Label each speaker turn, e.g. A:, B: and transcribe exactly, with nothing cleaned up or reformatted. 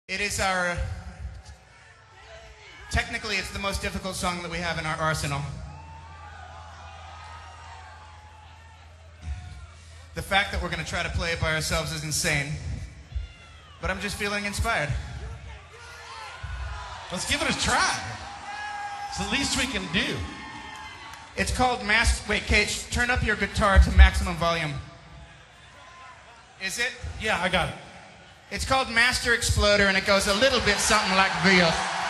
A: It is our, technically it's the most difficult song that we have in our arsenal. The fact that we're going to try to play it by ourselves is insane, but I'm just feeling inspired.
B: Let's give it a try. It's the least we can do.
A: It's called Master... Wait, Cage, turn up your guitar to maximum volume. Is it?
B: Yeah, I got it.
A: It's called Master Exploder, and it goes a little bit something like this.